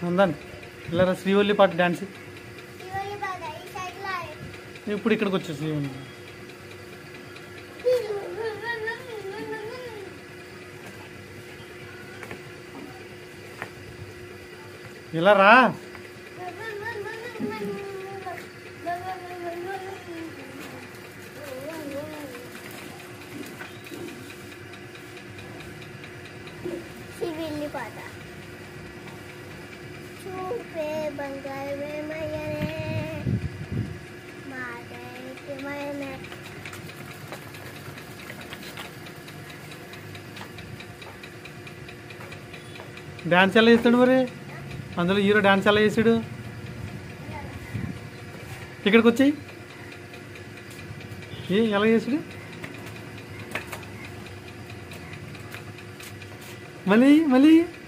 ఉందండి ఇలా శ్రీవల్లి పాట డ్యాన్స్ ఇప్పుడు ఇక్కడికి వచ్చే శ్రీవల్లి ఇలా రా శ్రీవల్లి పాట చూపే బంగారమేమయ్యనే మాటేమయ్యనే డ్యాన్స్ ఎలా చేస్తాడు మరి అందులో హీరో డ్యాన్స్ ఎలా చేసాడు ఇక్కడికి వచ్చి ఎలా చేసాడు మళ్ళీ